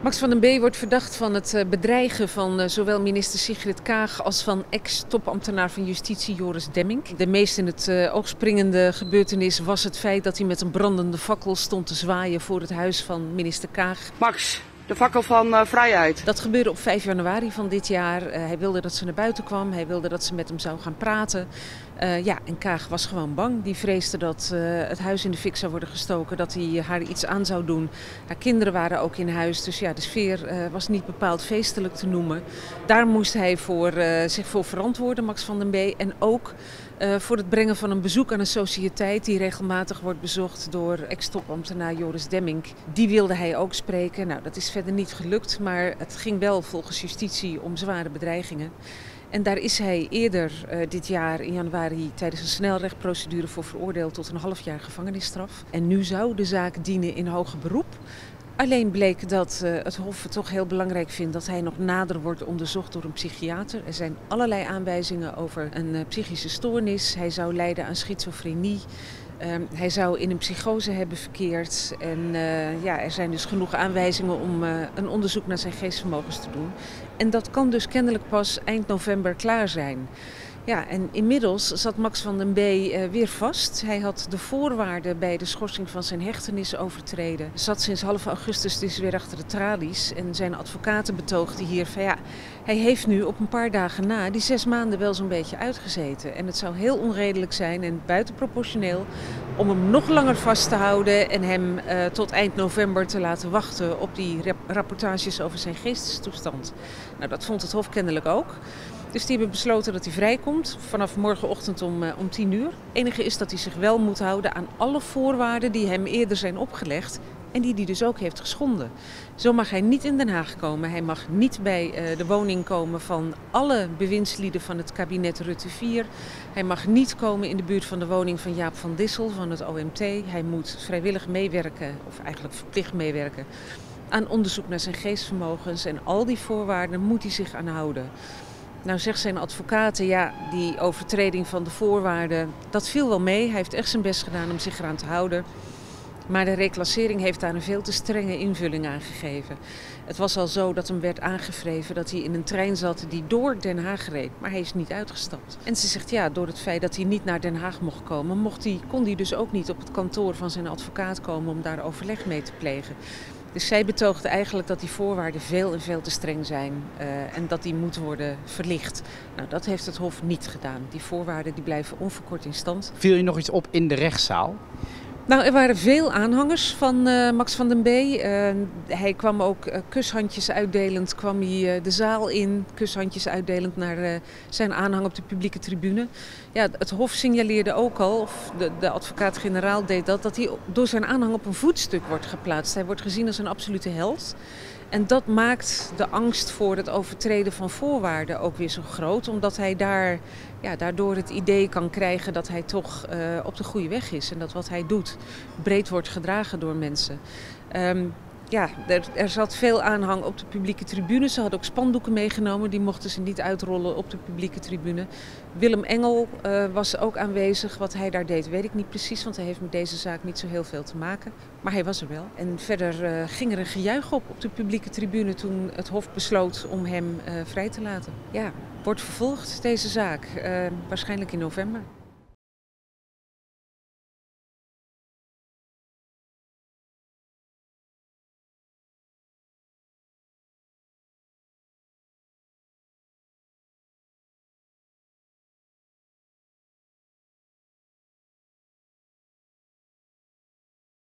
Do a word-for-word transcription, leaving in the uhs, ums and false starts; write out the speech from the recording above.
Max van den Bee wordt verdacht van het bedreigen van zowel minister Sigrid Kaag als van ex-topambtenaar van Justitie Joris Demmink. De meest in het oog springende gebeurtenis was het feit dat hij met een brandende fakkel stond te zwaaien voor het huis van minister Kaag. Max, de fakkel van uh, vrijheid. Dat gebeurde op vijf januari van dit jaar. Uh, hij wilde dat ze naar buiten kwam, hij wilde dat ze met hem zou gaan praten. Uh, ja, en Kaag was gewoon bang. Die vreesde dat uh, het huis in de fik zou worden gestoken, dat hij haar iets aan zou doen. Haar kinderen waren ook in huis, dus ja, de sfeer uh, was niet bepaald feestelijk te noemen. Daar moest hij voor, uh, zich voor verantwoorden, Max van den Bee. En ook uh, voor het brengen van een bezoek aan een sociëteit die regelmatig wordt bezocht door ex-topambtenaar Joris Demmink. Die wilde hij ook spreken. Nou, dat is verder niet gelukt, maar het ging wel volgens justitie om zware bedreigingen. En daar is hij eerder uh, dit jaar in januari tijdens een snelrechtprocedure voor veroordeeld tot een half jaar gevangenisstraf. En nu zou de zaak dienen in hoger beroep. Alleen bleek dat uh, het Hof het toch heel belangrijk vindt dat hij nog nader wordt onderzocht door een psychiater. Er zijn allerlei aanwijzingen over een uh, psychische stoornis. Hij zou lijden aan schizofrenie. Uh, hij zou in een psychose hebben verkeerd en uh, ja, er zijn dus genoeg aanwijzingen om uh, een onderzoek naar zijn geestvermogens te doen. En dat kan dus kennelijk pas eind november klaar zijn. Ja, en inmiddels zat Max van den Bee uh, weer vast. Hij had de voorwaarden bij de schorsing van zijn hechtenis overtreden. Zat sinds half augustus dus weer achter de tralies. En zijn advocaten betoogden hier van ja, hij heeft nu op een paar dagen na die zes maanden wel zo'n beetje uitgezeten. En het zou heel onredelijk zijn en buitenproportioneel om hem nog langer vast te houden en hem uh, tot eind november te laten wachten op die rap rapportages over zijn geestestoestand. Nou, dat vond het Hof kennelijk ook. Dus die hebben besloten dat hij vrijkomt vanaf morgenochtend om, uh, om tien uur. Het enige is dat hij zich wel moet houden aan alle voorwaarden die hem eerder zijn opgelegd en die hij dus ook heeft geschonden. Zo mag hij niet in Den Haag komen. Hij mag niet bij uh, de woning komen van alle bewindslieden van het kabinet Rutte vier. Hij mag niet komen in de buurt van de woning van Jaap van Dissel van het O M T. Hij moet vrijwillig meewerken, of eigenlijk verplicht meewerken, aan onderzoek naar zijn geestvermogens. En al die voorwaarden moet hij zich aan houden. Nou zegt zijn advocaten, ja, die overtreding van de voorwaarden, dat viel wel mee. Hij heeft echt zijn best gedaan om zich eraan te houden. Maar de reclassering heeft daar een veel te strenge invulling aan gegeven. Het was al zo dat hem werd aangevreven dat hij in een trein zat die door Den Haag reed. Maar hij is niet uitgestapt. En ze zegt ja, door het feit dat hij niet naar Den Haag mocht komen, mocht hij, kon hij dus ook niet op het kantoor van zijn advocaat komen om daar overleg mee te plegen. Dus zij betoogde eigenlijk dat die voorwaarden veel en veel te streng zijn uh, en dat die moeten worden verlicht. Nou, dat heeft het Hof niet gedaan. Die voorwaarden die blijven onverkort in stand. Viel je nog iets op in de rechtszaal? Nou, er waren veel aanhangers van uh, Max van den Bee. Uh, hij kwam ook uh, kushandjes uitdelend, kwam hij uh, de zaal in, kushandjes uitdelend naar uh, zijn aanhang op de publieke tribune. Ja, het Hof signaleerde ook al, of de, de advocaat-generaal deed dat, dat hij door zijn aanhang op een voetstuk wordt geplaatst. Hij wordt gezien als een absolute held. En dat maakt de angst voor het overtreden van voorwaarden ook weer zo groot, omdat hij daar, ja, daardoor het idee kan krijgen dat hij toch uh, op de goede weg is en dat wat hij doet breed wordt gedragen door mensen. Um, ja, er, er zat veel aanhang op de publieke tribune. Ze hadden ook spandoeken meegenomen, die mochten ze niet uitrollen op de publieke tribune. Willem Engel uh, was ook aanwezig. Wat hij daar deed weet ik niet precies, want hij heeft met deze zaak niet zo heel veel te maken. Maar hij was er wel. En verder uh, ging er een gejuich op op de publieke tribune toen het Hof besloot om hem uh, vrij te laten. Ja, wordt vervolgd deze zaak, uh, waarschijnlijk in november.